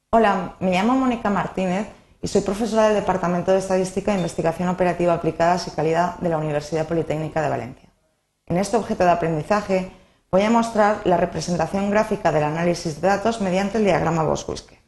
Hola, me llamo Mónica Martínez y soy profesora del Departamento de Estadística e Investigación Operativa Aplicadas y Calidad de la Universidad Politécnica de Valencia. En este objeto de aprendizaje voy a mostrar la representación gráfica del análisis de datos mediante el diagrama Bose-Whisker.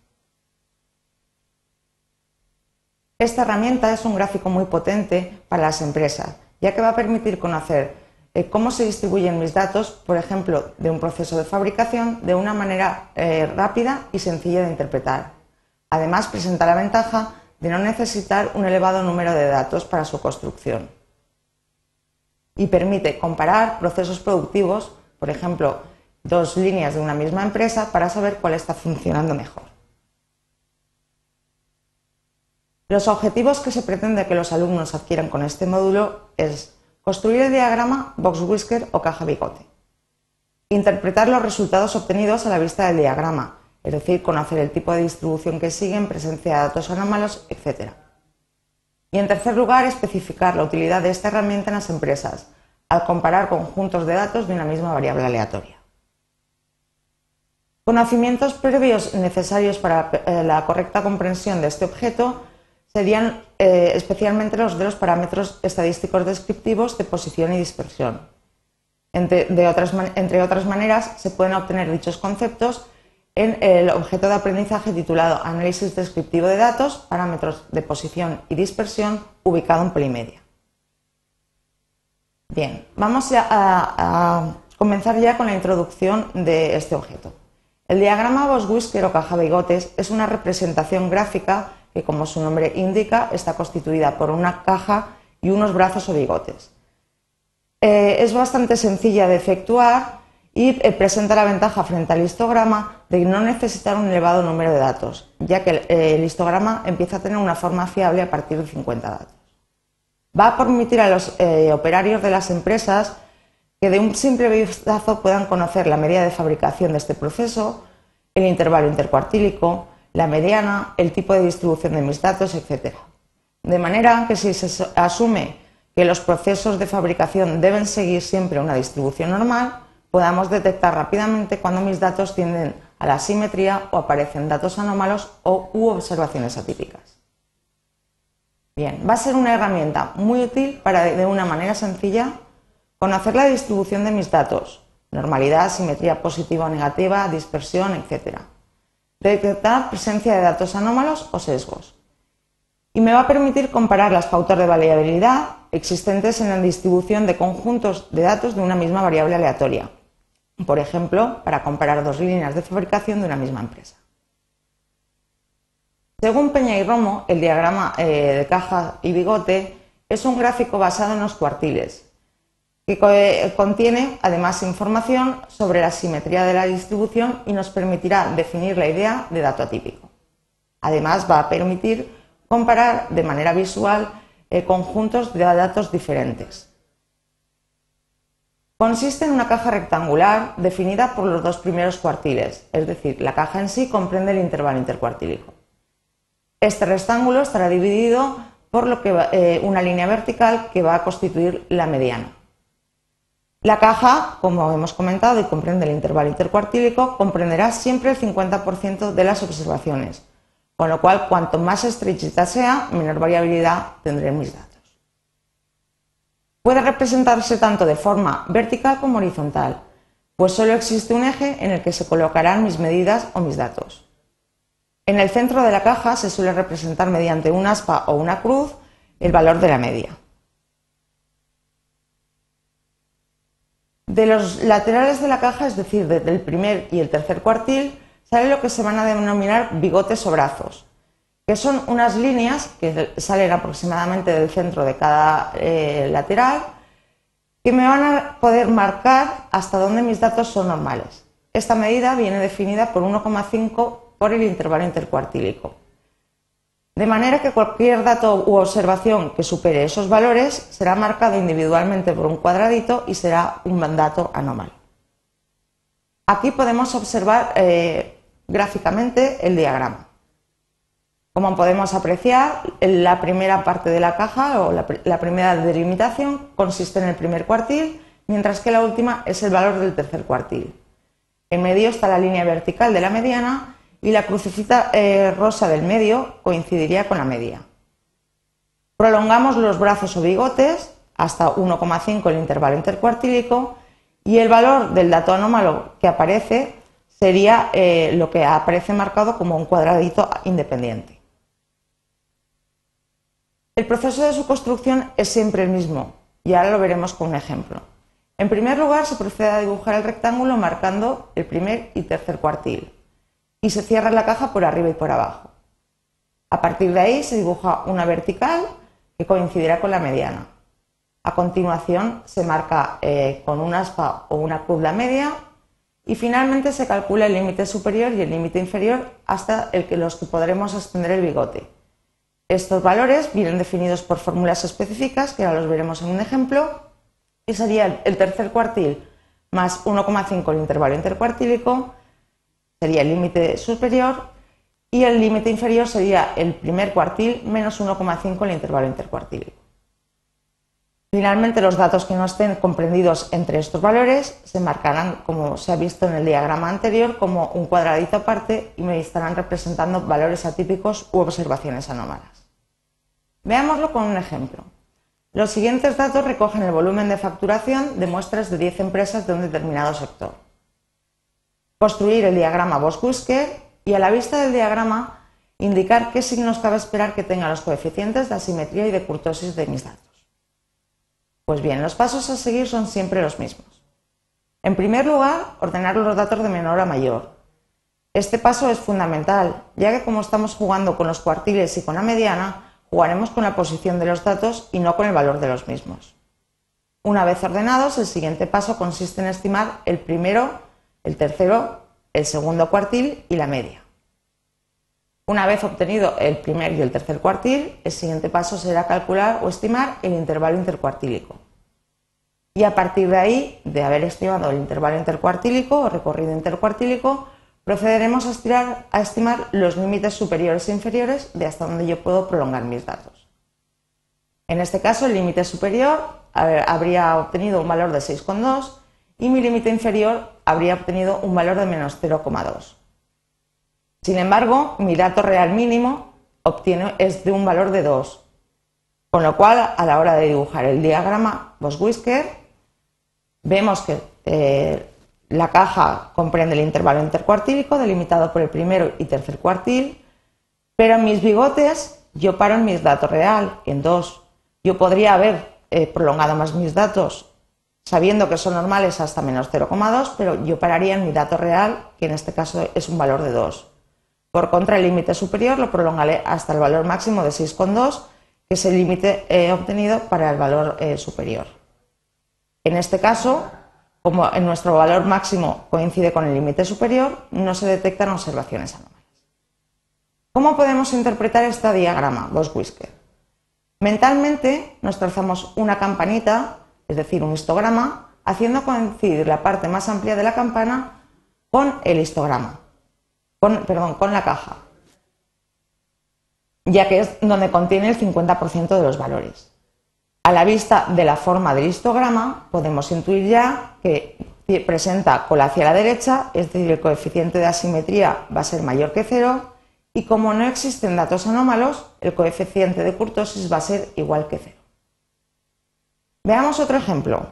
Esta herramienta es un gráfico muy potente para las empresas, ya que va a permitir conocer cómo se distribuyen mis datos, por ejemplo, de un proceso de fabricación, de una manera rápida y sencilla de interpretar. Además, presenta la ventaja de no necesitar un elevado número de datos para su construcción. Y permite comparar procesos productivos, por ejemplo, dos líneas de una misma empresa, para saber cuál está funcionando mejor. Los objetivos que se pretende que los alumnos adquieran con este módulo es construir el diagrama Box-Whisker o caja-bigote, interpretar los resultados obtenidos a la vista del diagrama, es decir, conocer el tipo de distribución que siguen, presencia de datos anómalos, etc. Y en tercer lugar, especificar la utilidad de esta herramienta en las empresas, al comparar conjuntos de datos de una misma variable aleatoria. Conocimientos previos necesarios para la correcta comprensión de este objeto serían especialmente los de los parámetros estadísticos descriptivos de posición y dispersión. Entre otras maneras, se pueden obtener dichos conceptos en el objeto de aprendizaje titulado Análisis descriptivo de datos, parámetros de posición y dispersión, ubicado en Polimedia. Bien, vamos a comenzar ya con la introducción de este objeto. El diagrama Bose-Whisker o caja-bigotes es una representación gráfica que, como su nombre indica, está constituida por una caja y unos brazos o bigotes. Es bastante sencilla de efectuar y presenta la ventaja frente al histograma de no necesitar un elevado número de datos, ya que el histograma empieza a tener una forma fiable a partir de 50 datos. Va a permitir a los operarios de las empresas que de un simple vistazo puedan conocer la medida de fabricación de este proceso, el intervalo intercuartílico, la mediana, el tipo de distribución de mis datos, etc. De manera que si se asume que los procesos de fabricación deben seguir siempre una distribución normal, podamos detectar rápidamente cuando mis datos tienden a la asimetría o aparecen datos anómalos u observaciones atípicas. Bien, va a ser una herramienta muy útil para, de una manera sencilla, conocer la distribución de mis datos, normalidad, simetría positiva o negativa, dispersión, etc. Detectar presencia de datos anómalos o sesgos. Y me va a permitir comparar las pautas de variabilidad existentes en la distribución de conjuntos de datos de una misma variable aleatoria. Por ejemplo, para comparar dos líneas de fabricación de una misma empresa. Según Peña y Romo, el diagrama de caja y bigote es un gráfico basado en los cuartiles, que contiene además información sobre la simetría de la distribución y nos permitirá definir la idea de dato atípico. Además, va a permitir comparar de manera visual conjuntos de datos diferentes. Consiste en una caja rectangular definida por los dos primeros cuartiles, es decir, la caja en sí comprende el intervalo intercuartílico. Este rectángulo estará dividido por una línea vertical que va a constituir la mediana. La caja, como hemos comentado, y comprende el intervalo intercuartílico, comprenderá siempre el 50% de las observaciones, con lo cual, cuanto más estrechita sea, menor variabilidad tendré en mis datos. Puede representarse tanto de forma vertical como horizontal, pues solo existe un eje en el que se colocarán mis medidas o mis datos. En el centro de la caja se suele representar mediante un aspa o una cruz el valor de la media. De los laterales de la caja, es decir, desde el primer y el tercer cuartil, sale lo que se van a denominar bigotes o brazos, que son unas líneas que salen aproximadamente del centro de cada lateral, que me van a poder marcar hasta dónde mis datos son normales. Esta medida viene definida por 1,5 por el intervalo intercuartílico. De manera que cualquier dato u observación que supere esos valores será marcado individualmente por un cuadradito y será un dato anómalo. Aquí podemos observar gráficamente el diagrama. Como podemos apreciar, la primera parte de la caja o la primera delimitación consiste en el primer cuartil, mientras que la última es el valor del tercer cuartil. En medio está la línea vertical de la mediana y la crucecita rosa del medio coincidiría con la media. Prolongamos los brazos o bigotes hasta 1,5 el intervalo intercuartílico y el valor del dato anómalo que aparece sería lo que aparece marcado como un cuadradito independiente. El proceso de su construcción es siempre el mismo y ahora lo veremos con un ejemplo. En primer lugar, se procede a dibujar el rectángulo marcando el primer y tercer cuartil y se cierra la caja por arriba y por abajo. A partir de ahí se dibuja una vertical que coincidirá con la mediana. A continuación se marca con un aspa o una cruz la media y finalmente se calcula el límite superior y el límite inferior hasta los que podremos extender el bigote. Estos valores vienen definidos por fórmulas específicas que ahora los veremos en un ejemplo y sería el tercer cuartil más 1,5 el intervalo intercuartílico, sería el límite superior y el límite inferior sería el primer cuartil menos 1,5 el intervalo intercuartílico. Finalmente, los datos que no estén comprendidos entre estos valores se marcarán, como se ha visto en el diagrama anterior, como un cuadradito aparte y me estarán representando valores atípicos u observaciones anómalas. Veámoslo con un ejemplo. Los siguientes datos recogen el volumen de facturación de muestras de 10 empresas de un determinado sector. Construir el diagrama Bosch-Whisker y a la vista del diagrama indicar qué signos cabe esperar que tengan los coeficientes de asimetría y de kurtosis de mis datos. Pues bien, los pasos a seguir son siempre los mismos. En primer lugar, ordenar los datos de menor a mayor. Este paso es fundamental, ya que como estamos jugando con los cuartiles y con la mediana, jugaremos con la posición de los datos y no con el valor de los mismos. Una vez ordenados, el siguiente paso consiste en estimar el primero, el tercero, el segundo cuartil y la media. Una vez obtenido el primer y el tercer cuartil, el siguiente paso será calcular o estimar el intervalo intercuartílico. Y a partir de ahí, de haber estimado el intervalo intercuartílico o recorrido intercuartílico, procederemos a estimar los límites superiores e inferiores de hasta donde yo puedo prolongar mis datos. En este caso, el límite superior habría obtenido un valor de 6,2 y mi límite inferior habría obtenido un valor de menos 0,2. Sin embargo, mi dato real mínimo es de un valor de 2, con lo cual a la hora de dibujar el diagrama Bosch-Whisker vemos que la caja comprende el intervalo intercuartílico delimitado por el primero y tercer cuartil, pero en mis bigotes yo paro en mi dato real, en 2. Yo podría haber prolongado más mis datos sabiendo que son normales hasta menos 0,2, pero yo pararía en mi dato real, que en este caso es un valor de 2. Por contra, el límite superior lo prolongaré hasta el valor máximo de 6,2, que es el límite obtenido para el valor superior. En este caso, como en nuestro valor máximo coincide con el límite superior, no se detectan observaciones anómalas. ¿Cómo podemos interpretar este diagrama Bosch-Whisker? Mentalmente nos trazamos una campanita, es decir, un histograma, haciendo coincidir la parte más amplia de la campana con el histograma. Con la caja, ya que es donde contiene el 50% de los valores. A la vista de la forma del histograma podemos intuir ya que presenta cola hacia la derecha, es decir, el coeficiente de asimetría va a ser mayor que 0 y como no existen datos anómalos, el coeficiente de kurtosis va a ser igual que 0. Veamos otro ejemplo.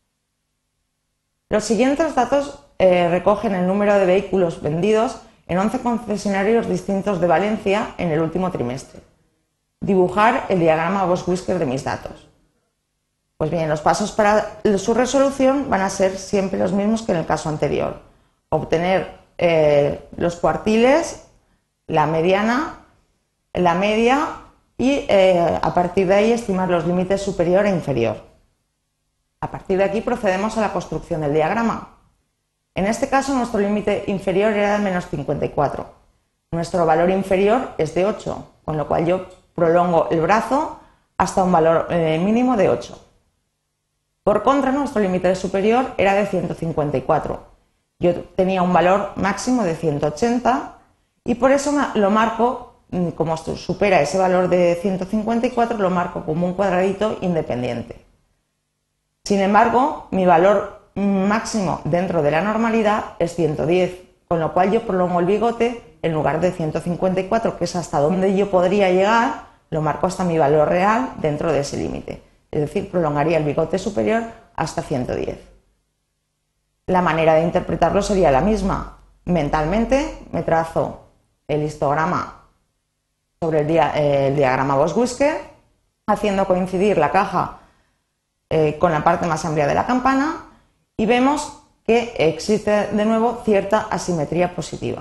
Los siguientes datos recogen el número de vehículos vendidos en 11 concesionarios distintos de Valencia en el último trimestre. Dibujar el diagrama Bosch-Whisker de mis datos. Pues bien, los pasos para su resolución van a ser siempre los mismos que en el caso anterior. Obtener los cuartiles, la mediana, la media y a partir de ahí estimar los límites superior e inferior. A partir de aquí procedemos a la construcción del diagrama. En este caso nuestro límite inferior era de menos 54. Nuestro valor inferior es de 8, con lo cual yo prolongo el brazo hasta un valor mínimo de 8. Por contra, nuestro límite superior era de 154. Yo tenía un valor máximo de 180 y por eso lo marco, como supera ese valor de 154, lo marco como un cuadradito independiente. Sin embargo, mi valor máximo dentro de la normalidad es 110, con lo cual yo prolongo el bigote en lugar de 154, que es hasta donde yo podría llegar, lo marco hasta mi valor real dentro de ese límite. Es decir, prolongaría el bigote superior hasta 110. La manera de interpretarlo sería la misma. Mentalmente me trazo el histograma sobre el diagrama Voss-Whisker, haciendo coincidir la caja con la parte más amplia de la campana, y vemos que existe de nuevo cierta asimetría positiva.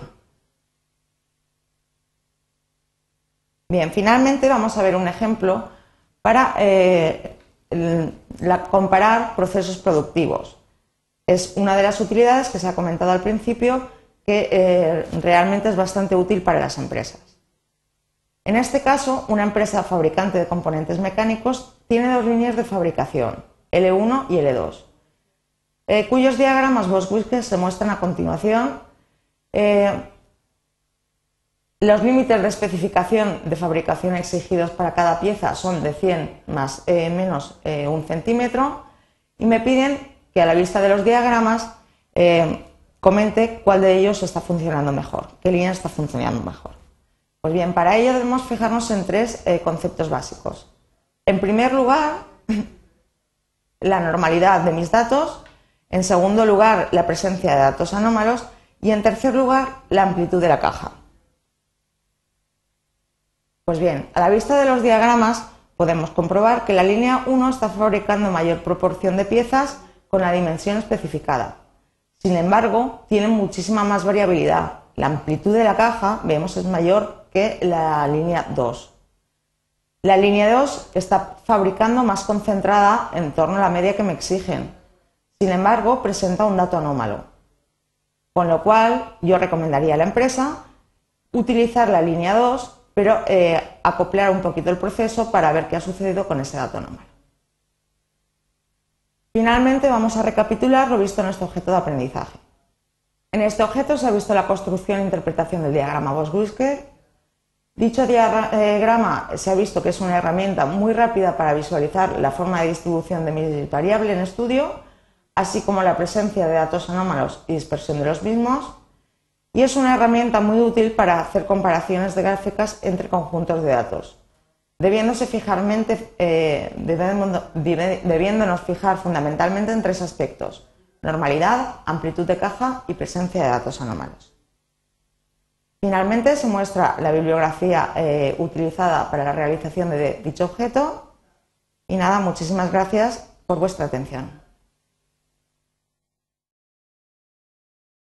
Bien, finalmente vamos a ver un ejemplo para comparar procesos productivos. Es una de las utilidades que se ha comentado al principio, que realmente es bastante útil para las empresas. En este caso, una empresa fabricante de componentes mecánicos tiene dos líneas de fabricación, L1 y L2, cuyos diagramas Voss-Whisker se muestran a continuación. Los límites de especificación de fabricación exigidos para cada pieza son de 100 más menos 1 centímetro, y me piden que a la vista de los diagramas comente cuál de ellos está funcionando mejor, qué línea está funcionando mejor. Pues bien, para ello debemos fijarnos en tres conceptos básicos. En primer lugar, la normalidad de mis datos. En segundo lugar, la presencia de datos anómalos. Y en tercer lugar, la amplitud de la caja. Pues bien, a la vista de los diagramas podemos comprobar que la línea 1 está fabricando mayor proporción de piezas con la dimensión especificada. Sin embargo, tiene muchísima más variabilidad. La amplitud de la caja, vemos, es mayor que la línea 2. La línea 2 está fabricando más concentrada en torno a la media que me exigen. Sin embargo, presenta un dato anómalo. Con lo cual, yo recomendaría a la empresa utilizar la línea 2, pero acoplar un poquito el proceso para ver qué ha sucedido con ese dato anómalo. Finalmente, vamos a recapitular lo visto en este objeto de aprendizaje. En este objeto se ha visto la construcción e interpretación del diagrama Voss-Whisker. Dicho diagrama se ha visto que es una herramienta muy rápida para visualizar la forma de distribución de mi variable en estudio, así como la presencia de datos anómalos y dispersión de los mismos, y es una herramienta muy útil para hacer comparaciones de gráficas entre conjuntos de datos, debiéndonos fijar fundamentalmente en tres aspectos: normalidad, amplitud de caja y presencia de datos anómalos. Finalmente se muestra la bibliografía utilizada para la realización de dicho objeto, y nada, muchísimas gracias por vuestra atención.